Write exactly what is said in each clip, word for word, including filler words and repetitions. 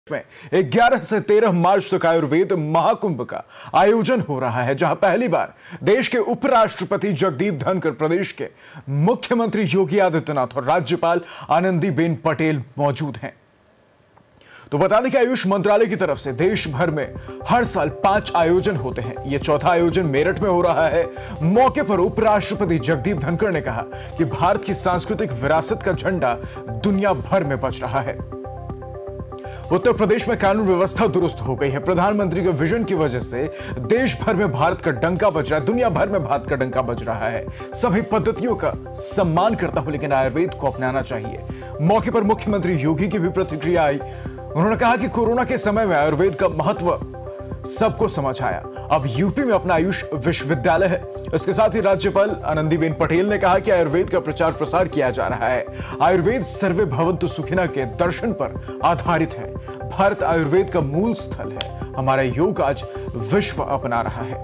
में ग्यारह से तेरह मार्च तक आयुर्वेद महाकुंभ का आयोजन हो रहा है, जहां पहली बार देश के उपराष्ट्रपति जगदीप धनखड़, प्रदेश के मुख्यमंत्री योगी आदित्यनाथ और राज्यपाल आनंदीबेन पटेल मौजूद हैं। तो बता दें कि आयुष मंत्रालय की तरफ से देश भर में हर साल पांच आयोजन होते हैं। यह चौथा आयोजन मेरठ में हो रहा है। मौके पर उपराष्ट्रपति जगदीप धनखड़ ने कहा कि भारत की सांस्कृतिक विरासत का झंडा दुनिया भर में बज रहा है। उत्तर प्रदेश में कानून व्यवस्था दुरुस्त हो गई है। प्रधानमंत्री के विजन की वजह से देश भर में भारत का डंका बज रहा है, दुनिया भर में भारत का डंका बज रहा है। सभी पद्धतियों का सम्मान करता हूं, लेकिन आयुर्वेद को अपनाना चाहिए। मौके पर मुख्यमंत्री योगी की भी प्रतिक्रिया आई। उन्होंने कहा कि कोरोना के समय में आयुर्वेद का महत्व सबको समझ आया। अब यूपी में अपना आयुष विश्वविद्यालय है। इसके साथ ही राज्यपाल आनंदीबेन पटेल ने कहा कि आयुर्वेद का प्रचार प्रसार किया जा रहा है। आयुर्वेद सर्वे भवन्तु सुखिनः के दर्शन पर आधारित है। भारत आयुर्वेद का मूल स्थल है। हमारा योग आज विश्व अपना रहा है।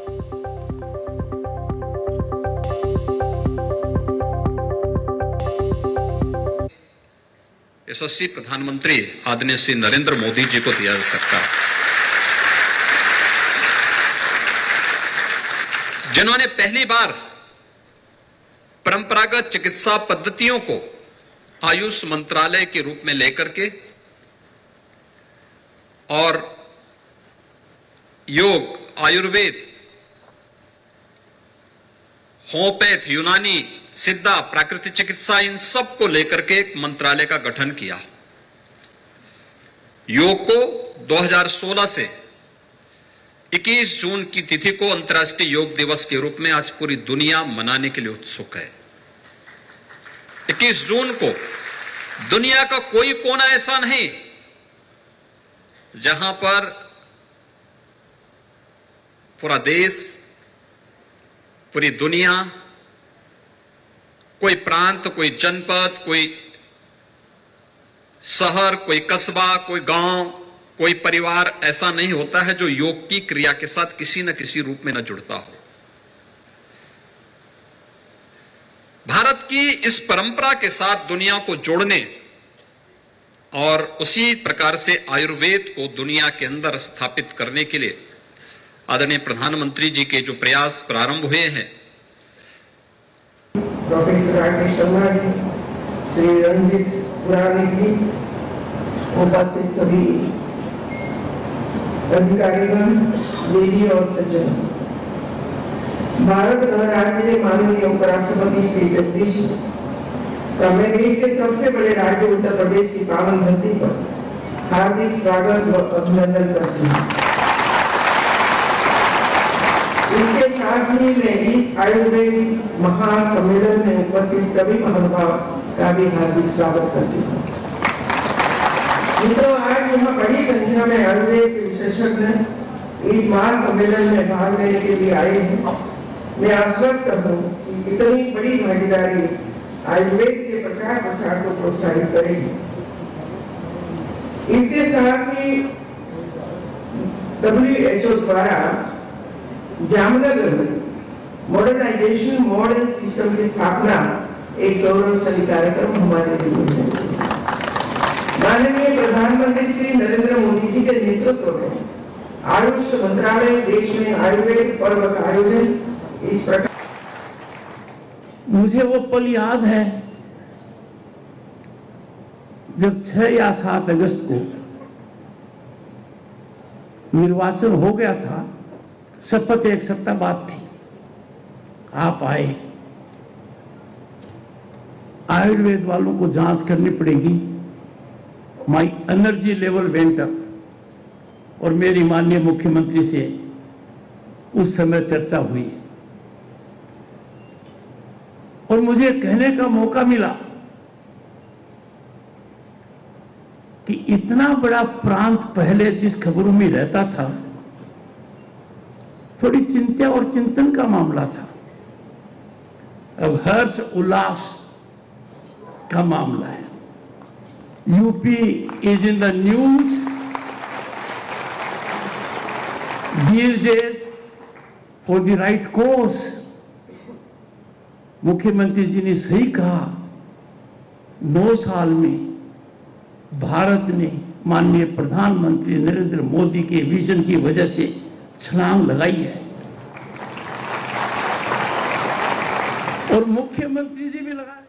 यशस्वी प्रधानमंत्री आदरणीय श्री नरेंद्र मोदी जी को दिया जा सकता है, जिन्होंने पहली बार परंपरागत चिकित्सा पद्धतियों को आयुष मंत्रालय के रूप में लेकर के और योग, आयुर्वेद, होम्योपैथ, यूनानी, सिद्धा, प्राकृतिक चिकित्सा, इन सब को लेकर के एक मंत्रालय का गठन किया। योग को दो हज़ार सोलह से इक्कीस जून की तिथि को अंतर्राष्ट्रीय योग दिवस के रूप में आज पूरी दुनिया मनाने के लिए उत्सुक है। इक्कीस जून को दुनिया का कोई कोना ऐसा नहीं जहां पर पूरा देश, पूरी दुनिया, कोई प्रांत, कोई जनपद, कोई शहर, कोई कस्बा, कोई गांव, कोई परिवार ऐसा नहीं होता है जो योग की क्रिया के साथ किसी न किसी रूप में न जुड़ता हो। भारत की इस परंपरा के साथ दुनिया को जोड़ने और उसी प्रकार से आयुर्वेद को दुनिया के अंदर स्थापित करने के लिए आदरणीय प्रधानमंत्री जी के जो प्रयास प्रारंभ हुए हैं, प्रोफेसर राकेश शर्मा जी, श्री रंजित पुरानी जी, उपस्थित सभी अधिकारीगण, देवी और सज्जन, भारत राज्य ने माननीय उपराष्ट्रपति श्री जगदीश का मैं देश के सबसे बड़े राज्य उत्तर प्रदेश की पावन धरती पर हार्दिक स्वागत व अभिनंदन करती हूँ। इसके साथ ही मैं इस आयुर्वेद महासम्मेलन में उपस्थित सभी महानुभाव का भी हार्दिक स्वागत करती हूँ। मित्रों, आज यहाँ बड़ी संख्या में आयुर्वेद के विशेषज्ञ इस महासम्मेलन में भाग लेने के लिए आए हैं। मैं आश्वस्त हूँ कि इतनी बड़ी भागीदारी आयुर्वेद के प्रचार प्रसार को प्रोत्साहित करेगी। इसके साथ ही डब्ल्यू एच ओ द्वारा जामनगर में मॉडर्नाइजेशन मॉडल सिस्टम की स्थापना एक गौरवशाली कार्यक्रम हमारे लिए है। माननीय प्रधानमंत्री श्री नरेंद्र मोदी जी के नेतृत्व में आयुष मंत्रालय देश में आयुर्वेद पर्व का आयोजन इस प्रकार। मुझे वो पल याद है जब छह या सात अगस्त को निर्वाचन हो गया था। शपथ एक सप्ताह बाद थी, आप आए। आयुर्वेद वालों को जांच करनी पड़ेगी। My energy level went up और मेरी माननीय मुख्यमंत्री से उस समय चर्चा हुई और मुझे कहने का मौका मिला कि इतना बड़ा प्रांत पहले जिस खबरों में रहता था, थोड़ी चिंता और चिंतन का मामला था, अब हर्ष उल्लास का मामला है। UP is in the news these days for the right cause। मुख्यमंत्री जी ने सही कहा, नौ साल में भारत ने माननीय प्रधानमंत्री नरेंद्र मोदी के विजन की वजह से छलांग लगाई है और मुख्यमंत्री जी भी लगा